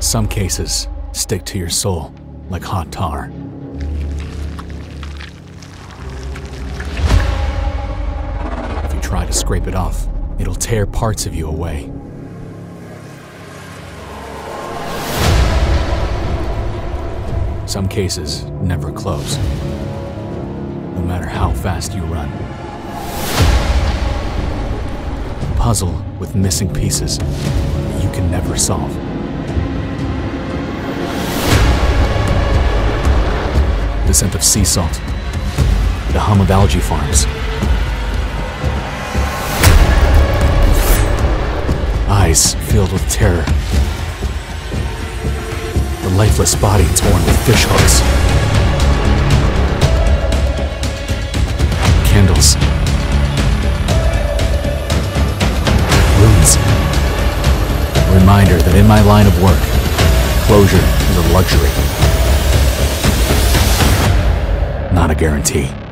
Some cases stick to your soul like hot tar. If you try to scrape it off, it'll tear parts of you away. Some cases never close, no matter how fast you run. A puzzle with missing pieces that you can never solve. The scent of sea salt, the hum of algae farms. Eyes filled with terror. The lifeless body torn with fish hooks. Candles. Runes. A reminder that in my line of work, closure is a luxury, not a guarantee.